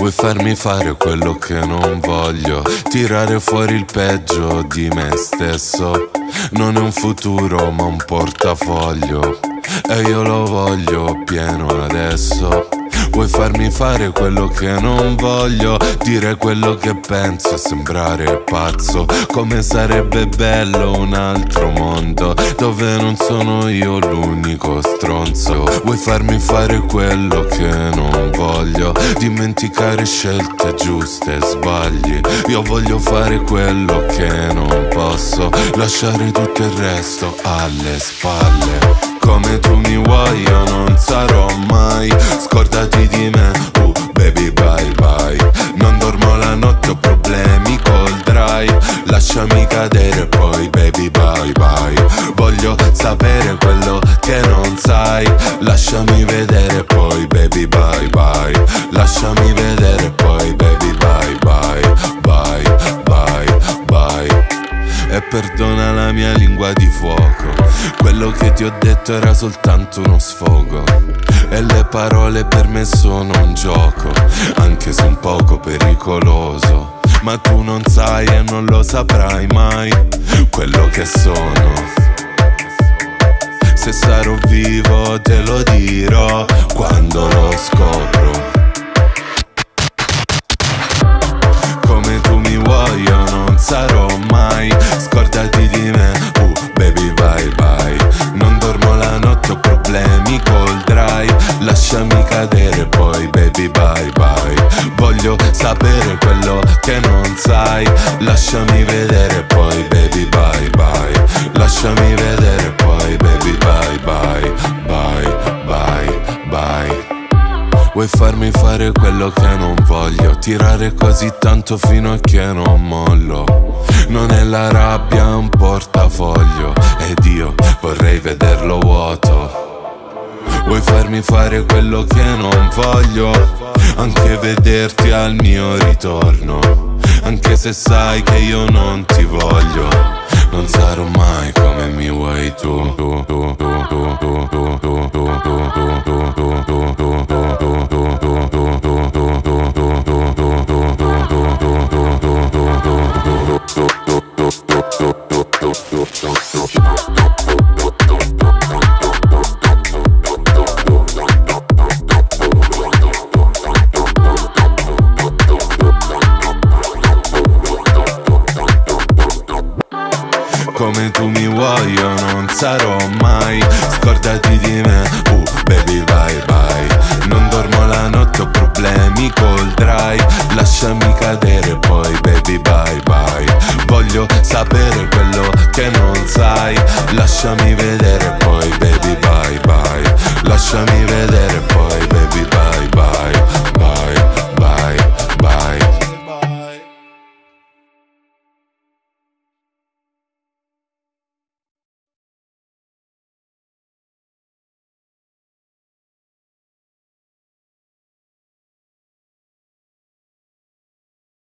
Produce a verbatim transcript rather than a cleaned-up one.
Vuoi farmi fare quello che non voglio, tirare fuori il peggio di me stesso. Non è un futuro ma un portafoglio, e io lo voglio pieno adesso. Vuoi farmi fare quello che non voglio, dire quello che penso e sembrare pazzo. Come sarebbe bello un altro mondo, dove non sono io l'unico stronzo. Vuoi farmi fare quello che non voglio, dimenticare scelte giuste e sbagli. Io voglio fare quello che non posso, lasciare tutto il resto alle spalle. Come tu mi vuoi io non sarò mai, scordati di me, uh baby bye bye. Non dormo la notte, ho problemi col drive, lasciami cadere poi baby bye bye. Voglio sapere quello che non sai, lasciami vedere poi baby bye bye. Lasciami vedere poi baby bye bye, bye bye bye. E perdona la mia lingua di fuoco, quello che ti ho detto era soltanto uno sfogo, e le parole per me sono un gioco, anche se un poco pericoloso. Ma tu non sai e non lo saprai mai quello che sono. Se sarò vivo te lo dirò quando lo scopro. Come tu mi vuoi io non sarò mai, scordati di me, uh baby bye bye. Non dormo la notte, ho problemi col drive, lasciami cadere poi baby bye bye. Voglio sapere quello che non sai, lasciami vedere poi baby bye bye. Lasciami vedere poi baby bye bye, bye bye bye. Vuoi farmi fare quello che non voglio, tirare così tanto fino a che non mollo. Non è la rabbia, è un portafoglio, ed io vorrei vederlo vuoto. Vuoi farmi fare quello che non voglio, anche vederti al mio ritorno. Anche se sai che io non ti voglio, non sarò mai come mi vuoi tu, tu, tu, tu, tu, tu, tu, tu, tu, tu, tu, tu, tu, tu. Come tu mi vuoi io non sarò mai, scordati di me, uh baby bye bye. Non dormo la notte, ho problemi col drive, lasciami cadere poi baby bye bye. Voglio sapere quello che non sai, lasciami vedere poi baby bye bye. Lasciami vedere poi baby bye bye.